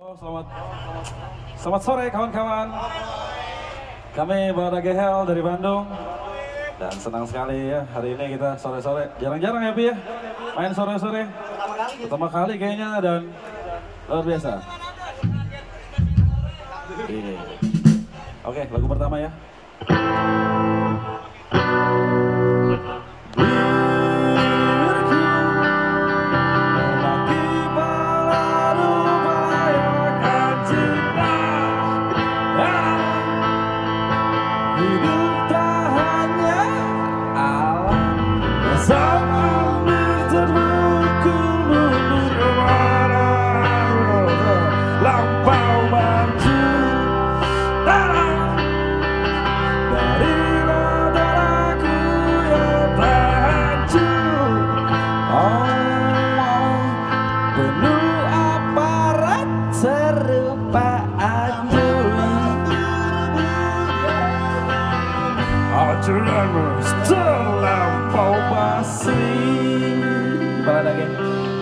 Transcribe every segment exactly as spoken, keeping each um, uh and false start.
Oh, selamat, selamat sore kawan-kawan. Kami Barada Gehel dari Bandung. Dan senang sekali ya hari ini kita sore-sore. Jarang-jarang ya Pi ya main sore-sore. Pertama kali kayaknya dan luar biasa. Ini. Oke, lagu pertama ya. Terlalu terlampau basi. Barada Gehel.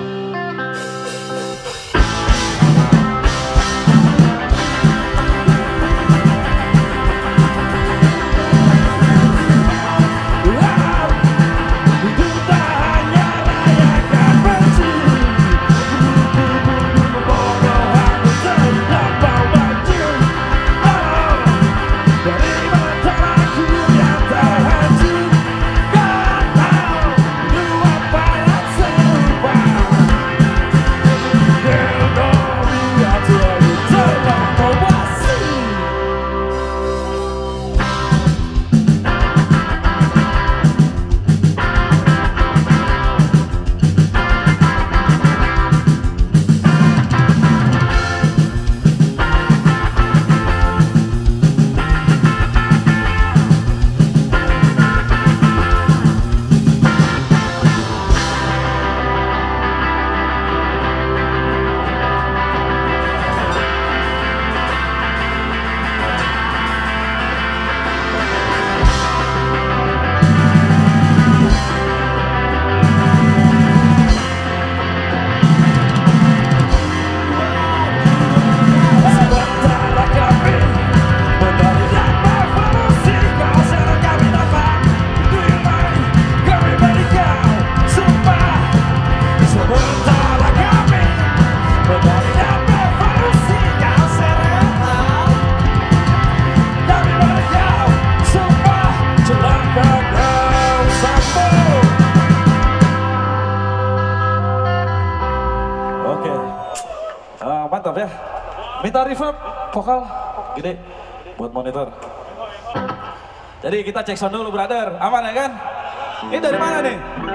Mantap ya. Minta reverb vokal gede buat monitor. Jadi kita cek sound dulu brother. Aman ya kan? Ini dari mana nih?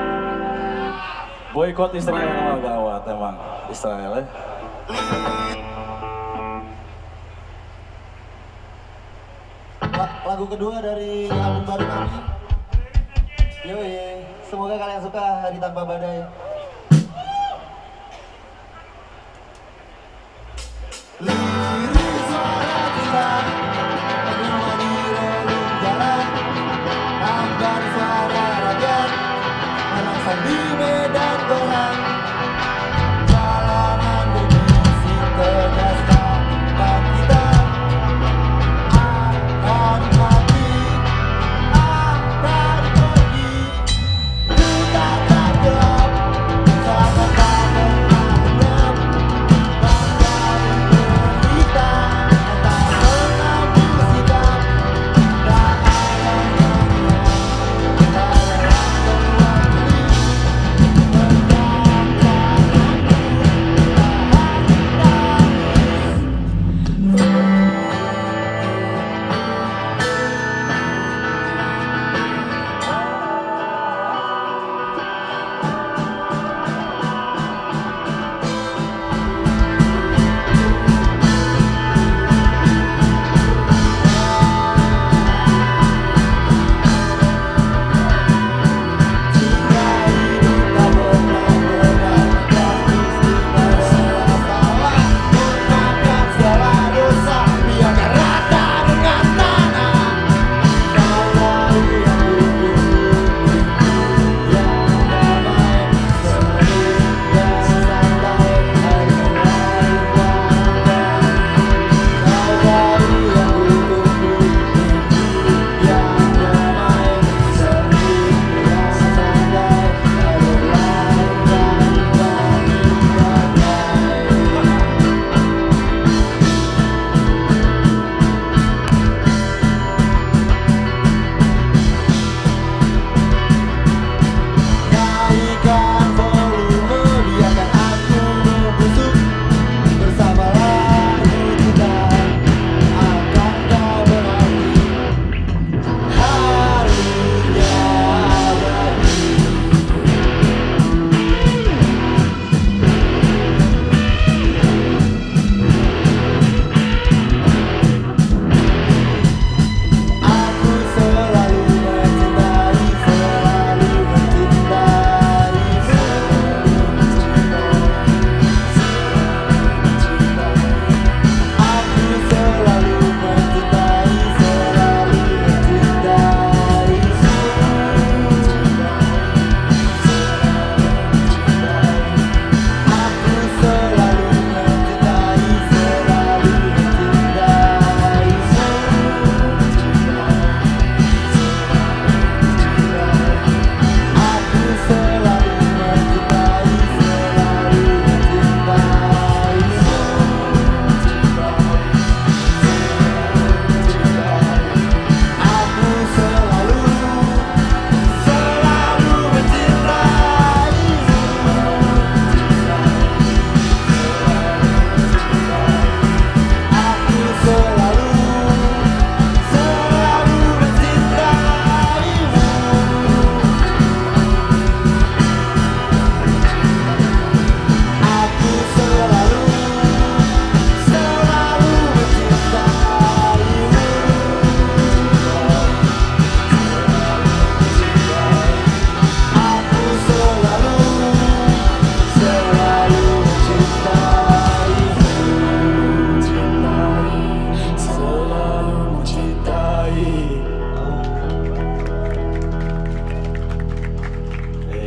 Boykot Israel. Oh, gawat emang Israel ya. Lagu kedua dari album baru kami. Yoi, semoga kalian suka Hari Tanpa Badai. Lirik suara kita menemani relung jalan, kabar suara rakyat merangsang di medan perang. Jalanan bermusik tegaskan dan kita akan mati, akan pergi. Kita tak gelap, selamat tak pernah lenyap. Bangga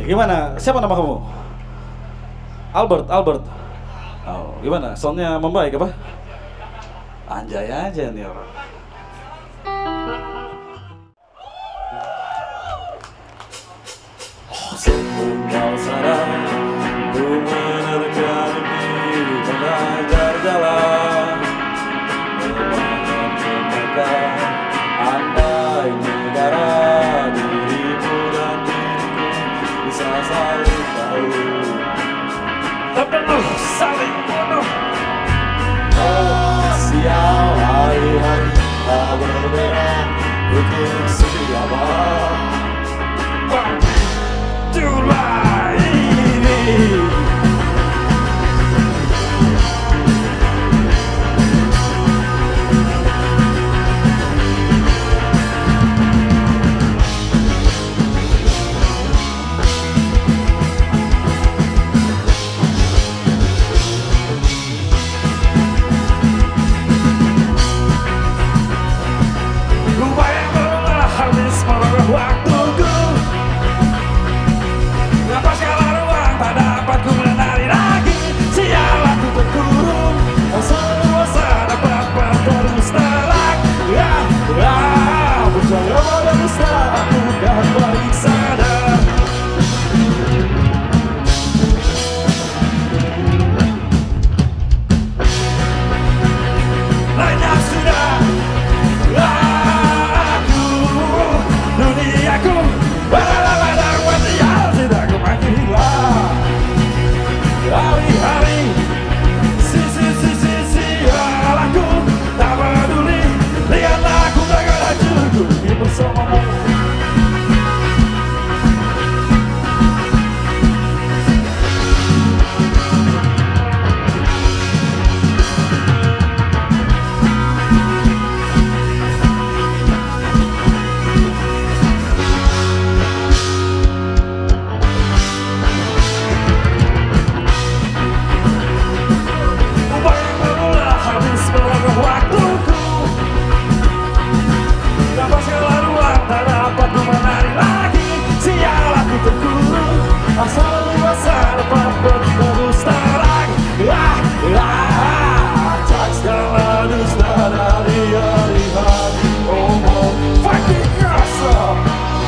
gimana? Siapa nama kamu? Albert, Albert. Oh, gimana? Soundnya membaik apa? Anjay aja nih orang. Oh, sepenggal sarang, ku menerka mimpi mengajar jalan. Melawan mereka, andai negara dirimu dan diriku bisa saling tahu. Terpenuh saling bunuh. Oh, sial hari-hari tak berbeda untuk siapa. Itulah ini. Upaya berulah habis merogoh waktuku. Apa segala ruang tak dapat ku menari lagi. Sial aku terkurung, seluasa dapat terus terang. Ya, ya, percaya pada dusta, aku kan baik sadar. Lenyap sudah aku, duniaku, badang-badang wasial tidak kemakin hilang. Hari-hari, sisi-sisi sial aku, tak peduli. Lihatlah aku takkan hancur, ku ingin bersamamu. Upaya berulah habis merogoh waktuku. Dapat segala ruang tak dapat ku menari lagi. Sial aku terkurung, asal luasa dapat terus terang. Ah, ah, tak segala dusta dari hari-hari. Oh, oh, fucking awesome.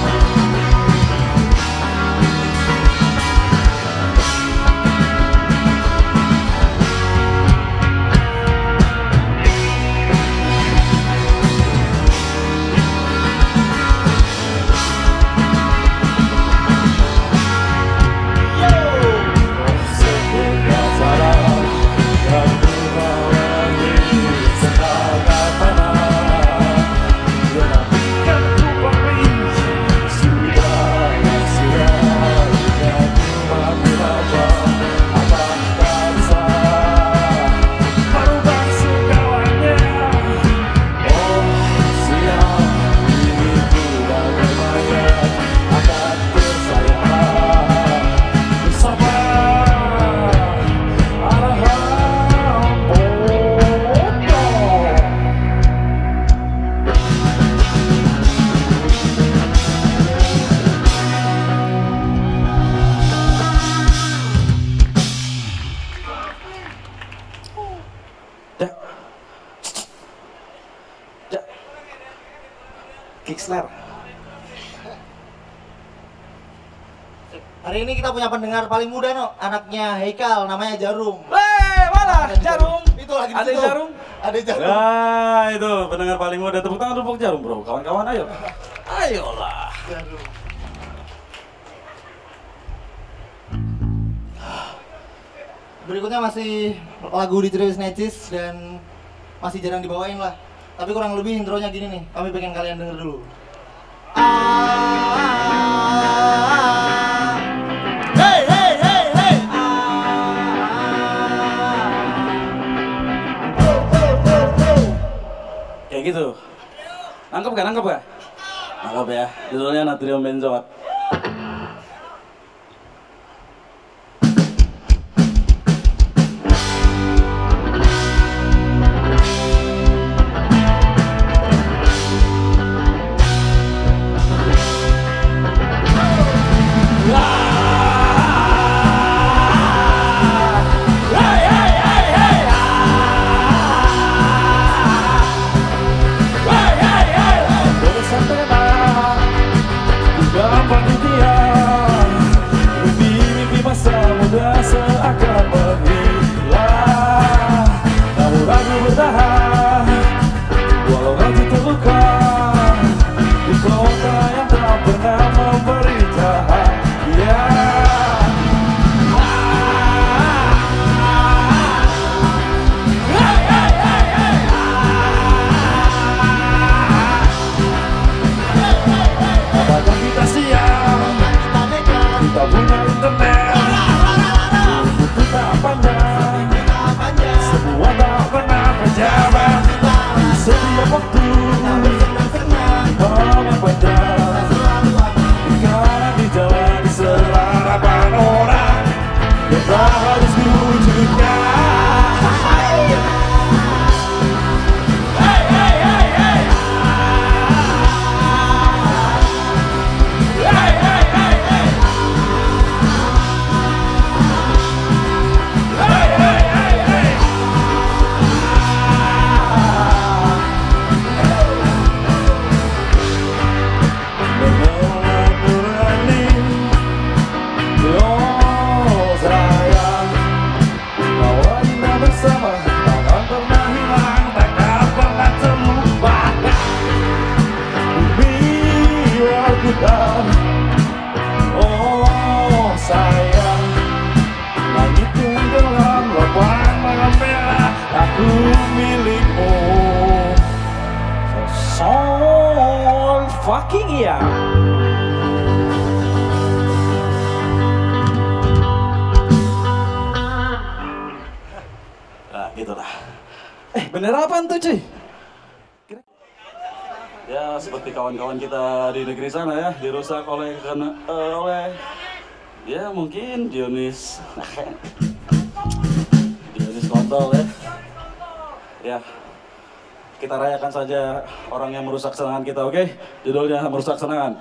Sepenggal sarang yang ku bawahi setangkap tanah. Kan ku beri Sudah siap yang ku mampu apa apa tak bisa. merubah segalanya. Oh siap diriku bagai mayat akan tersayang bersama arahan pokok. Dak. Dak. Kick snare. Hari ini kita punya pendengar paling muda, no, anaknya Heikal, namanya Jarum. Hei, mana Jarum? Itu lagi di Ada situ. Jarum? Ada Jarum. Nah, itu pendengar paling muda. Tepuk tangan untuk Jarum, bro. Kawan-kawan, ayo. Ayolah. Jarum. Berikutnya masih lagu di Trio Snatches dan masih jarang dibawain lah. Tapi kurang lebih intronya gini nih, kami pengen kalian denger dulu. Ah, hey hey hey hey. Ah, oh oh oh oh. Kayak gitu. Nangkep gak? Nangkep gak? Nangkep ya. Judulnya Natrium Benzoat. Ah! fucking iya. Nah gitu lah. Eh bener apaan tuh cuy? Ya seperti kawan-kawan kita di negeri sana ya, dirusak oleh karena uh, oleh ya mungkin Dionis Dionis kontol ya. Ya kita rayakan saja orang yang merusak senangan kita, oke? Okay? Judulnya merusak senangan.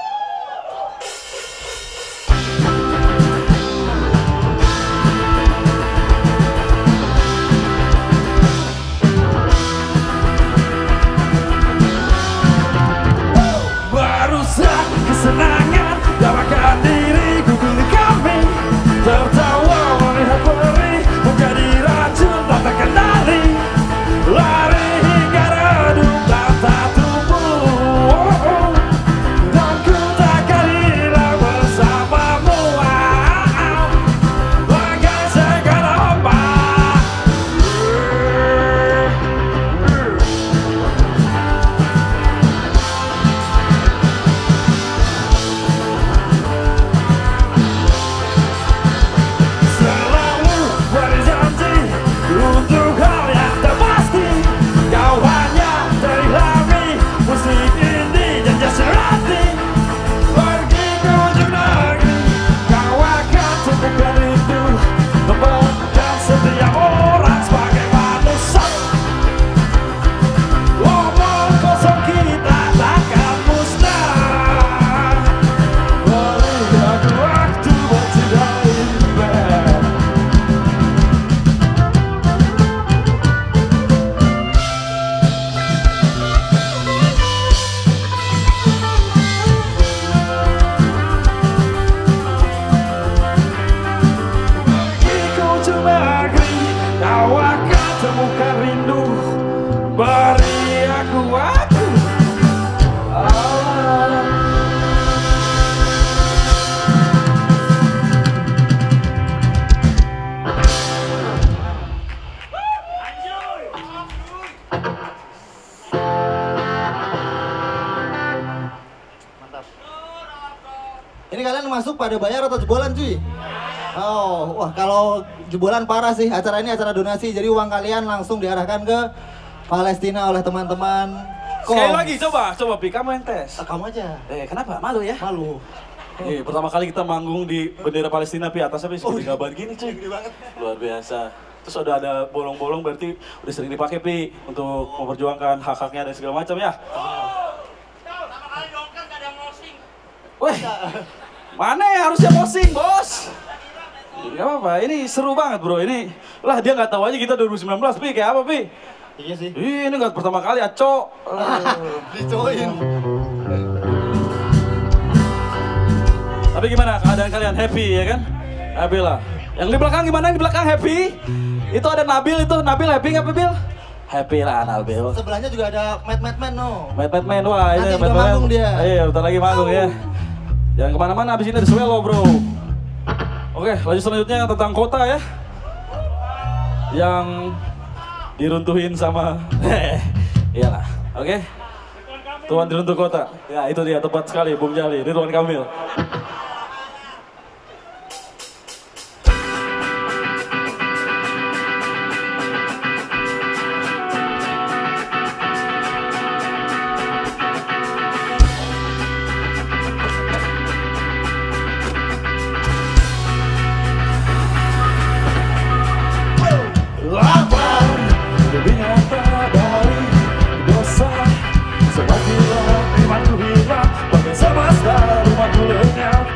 Merusak kesenangan, dapatkan diriku pilih kami. Tertawa melihat perih, menjadi racun tak terkendali. Lari hingga redup dan tak tumbuh, dan ku takkan hilang bersamamu. Bagai segala ombak. Selalu berjanji untuk hal yang tak pasti. Kau hanya terilhami musik indie dan jazz serati. Pergi ke ujung negeri, kau akan temukan itu. Memandang setiap orang sebagai manusia. Omong kosong kita takkan musnah. Beri aku waktu bertindak imbang. Pergi ke ujung negeri, kau akan temukan rindu. Beri aku waktu. Ah. Ini kalian masuk pada bayar atau jebolan cuy? Oh, wah kalau jebolan parah sih. Acara ini acara donasi, jadi uang kalian langsung diarahkan ke Palestina oleh teman-teman. Sekali lagi coba, coba Pi, kamu yang tes. Ah, kamu aja. Eh kenapa? Malu ya? Malu. Nih, pertama kali kita manggung di bendera Palestina, Pi, atasnya Pi, segede gaban gini cuy. Gede banget. Luar biasa. Terus udah ada bolong-bolong, berarti udah sering dipakai Pi untuk memperjuangkan hak-haknya dan segala macam ya. Weh, mana ya harusnya posing bos? Gak apa-apa, ini seru banget bro, ini lah dia nggak tahu aja kita dua ribu sembilan belas Pi, kayak apa Pi? Iya sih. Ih, ini nggak pertama kali Aco. Dicoin. Tapi gimana keadaan kalian, happy ya kan? Happy lah. Yang di belakang gimana? Di belakang happy? Itu ada Nabil itu, Nabil happy nggak Bil? Happy lah Nabil. Sebelahnya juga ada Mad Mad Man no. Mad Mad Man, wah ini Nanti Mad juga Mad manggung dia. Iya, bentar lagi manggung ya. Jangan kemana-mana, abis ini ada Swello bro. Oke, lanjut selanjutnya tentang kota ya. Yang diruntuhin sama iyalah, oke. Tuan diruntuh kota. Ya itu dia, tepat sekali Bung Jali, Ridwan Kamil. Lapar, lebih nyata dari dosa. Semakin lama imanku hilang, bagai semesta rumahku lenyap.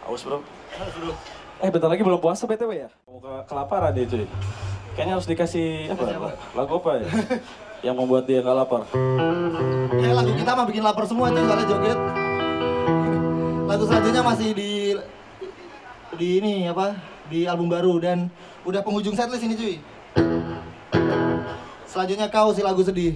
Haus bro. Eh bentar lagi belum puasa B T W ya? Mau ke kelaparan dia cuy. Kayaknya harus dikasih apa? Lagu apa ya? Yang membuat dia nggak lapar. Ya lagu kita mah bikin lapar semua cuy soalnya joget. Lagu selanjutnya masih di di ini apa? Di album baru dan udah penghujung setlist ini cuy. Selanjutnya Kau si lagu sedih.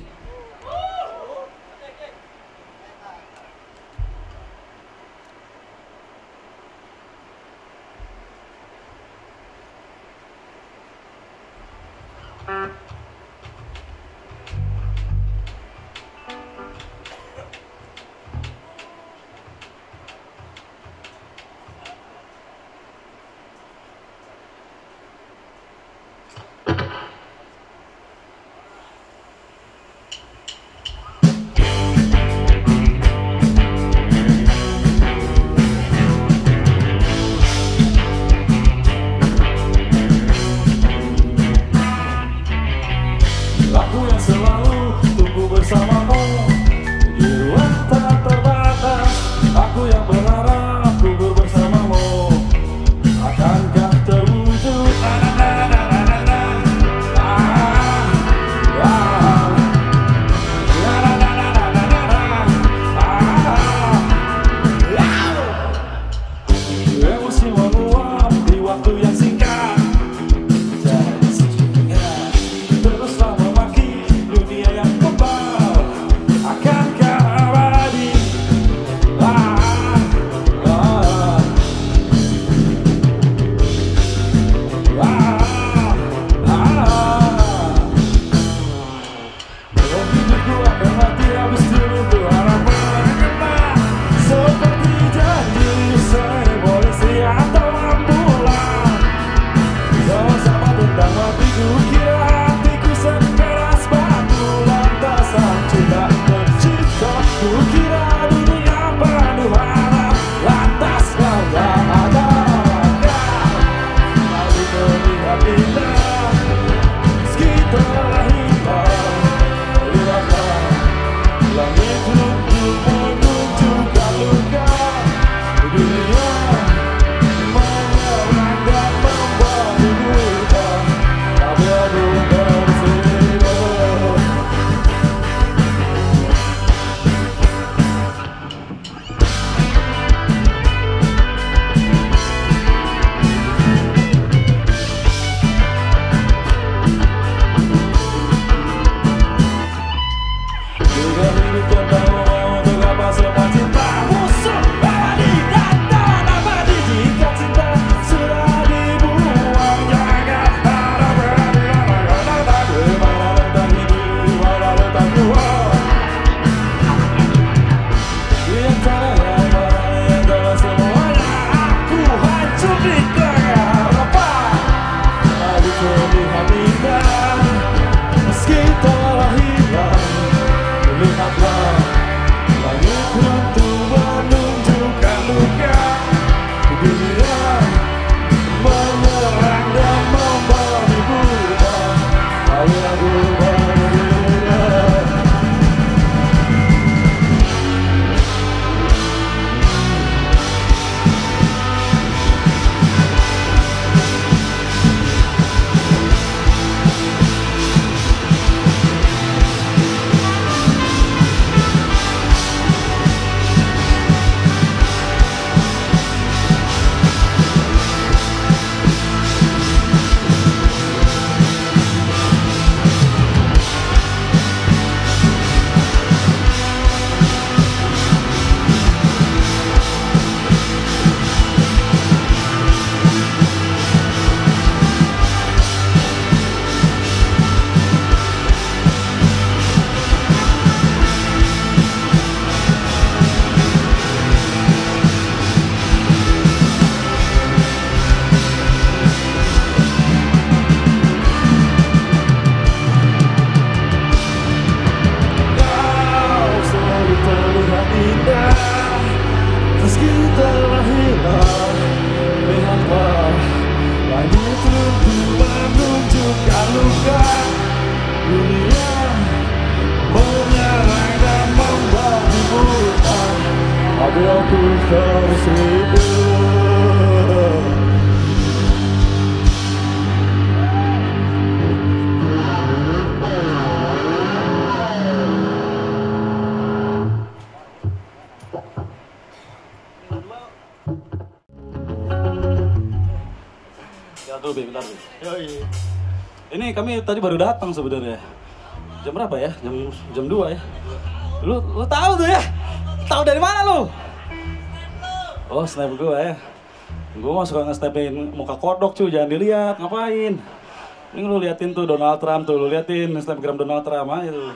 dulu, Bi, bentar, Bi. Yoi. Ini kami tadi baru datang sebenarnya. Jam berapa ya? Jam jam dua ya. Lu lu tahu tuh ya? Tahu dari mana lu? Oh, snap gua ya. Gua mah suka nge-snapin muka kodok cuy, jangan dilihat, ngapain? Ini lu liatin tuh Donald Trump tuh, lu liatin Instagram Donald Trump aja tuh.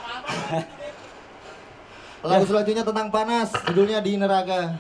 Lagu selanjutnya tentang panas, judulnya Di Neraka.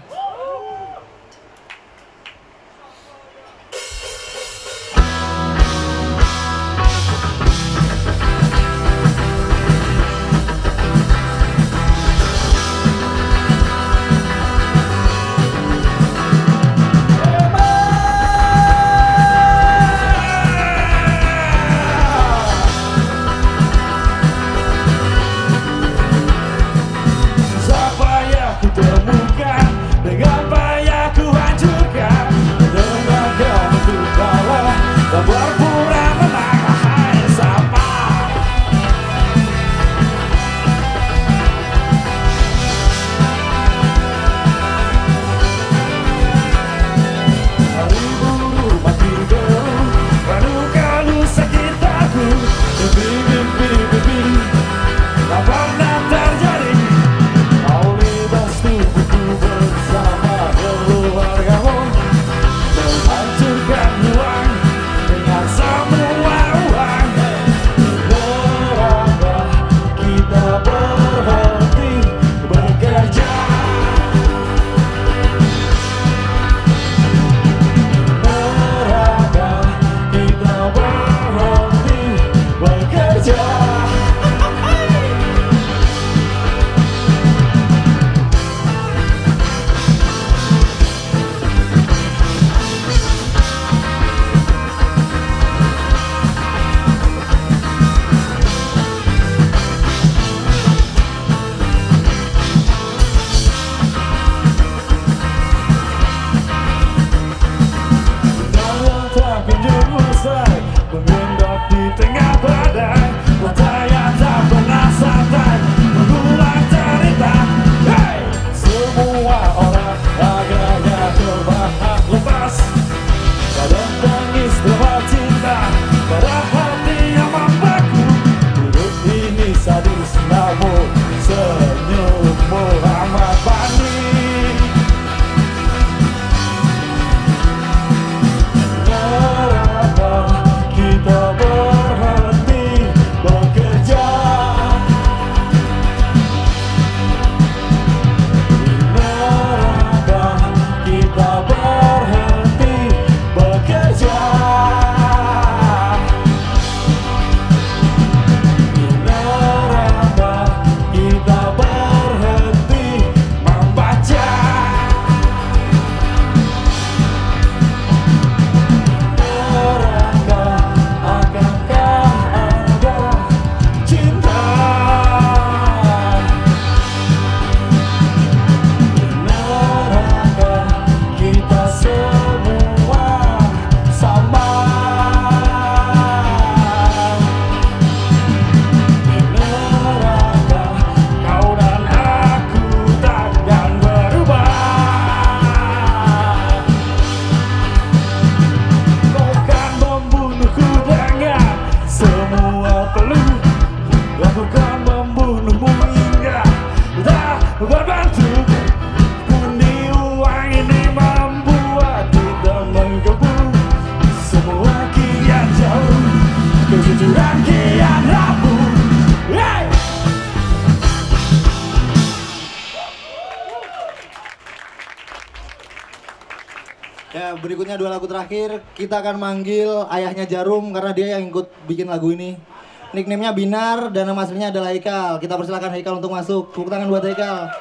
Ya, berikutnya dua lagu terakhir, kita akan manggil ayahnya Jarum karena dia yang ikut bikin lagu ini. Nickname-nya Binar dan nama aslinya adalah Haikal. Kita persilakan Haikal untuk masuk. Tepuk tangan buat Haikal.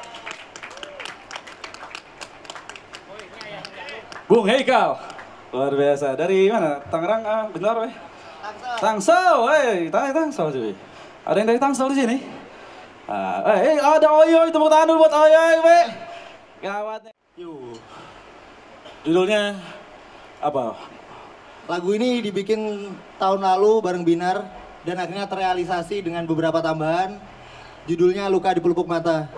Bung Haikal, luar biasa. Dari mana? Tangerang, ah, benar weh? Tangsel, weh, Tangsel, Tangsel cuy. Ada yang dari Tangsel di sini? Ah, eh, eh, ada Oyoy, tepuk tangan dulu buat Oyoy, weh. Gawatnya. Yuh. Judulnya apa? Lagu ini dibikin tahun lalu bareng Binar dan akhirnya terrealisasi dengan beberapa tambahan. Judulnya Luka di Pelupuk Mata.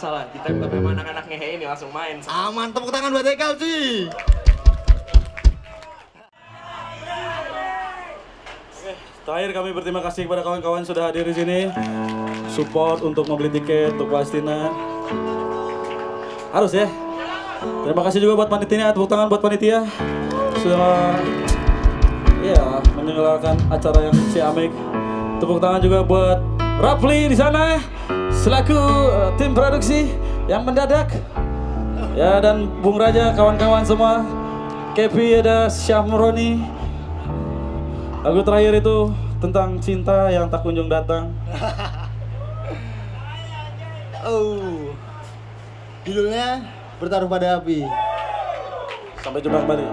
lah. Kita memang anak-anak ngehe ini langsung main. Aman, tepuk tangan buat Ekal cuy. Terakhir kami berterima kasih kepada kawan-kawan sudah hadir di sini, support untuk membeli tiket untuk Palestina. Harus ya. Terima kasih juga buat panitia, tepuk tangan buat panitia sudah ya menyelenggarakan acara yang ciamik. Tepuk tangan juga buat Rafli di sana selaku uh, tim produksi yang mendadak. Ya, dan Bung Raja, kawan-kawan semua. Kepi, ada Syamroni. Lagu terakhir itu tentang cinta yang tak kunjung datang. Oh, judulnya Bertaruh Pada Api. Sampai jumpa kembali.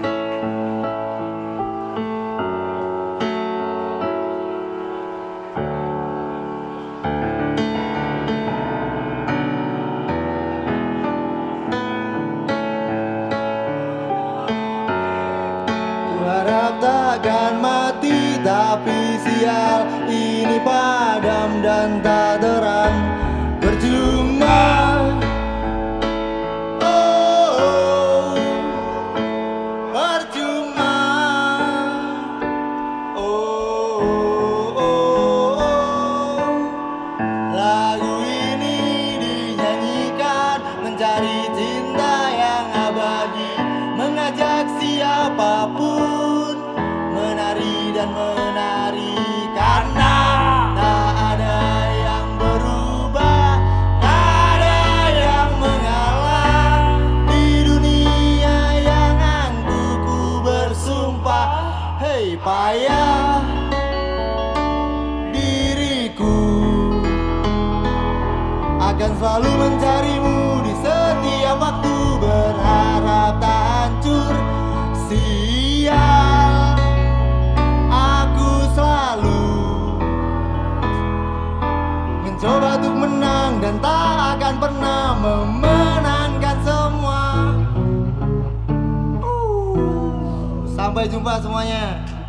Harap takkan mati, tapi sial ini padam dan tak terang. Percuma, oh, oh, percuma, oh, oh, oh, oh. Lagu ini dinyanyikan mencari cinta yang abadi, mengajak siapapun menari dan menari, karena tak ada yang berubah, tak ada yang mengalah di dunia yang angkuh. Ku bersumpah, hei payah diriku akan selalu mencarimu di setiap waktu, berharap tak hancur sial. Aku selalu mencoba untuk menang dan tak akan pernah memenangkan semua. uh, Sampai jumpa semuanya.